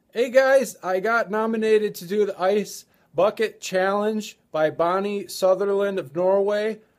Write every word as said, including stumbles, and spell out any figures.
Hey guys, I got nominated to do the Ice Bucket Challenge by Bonnie Sutherland of Norway.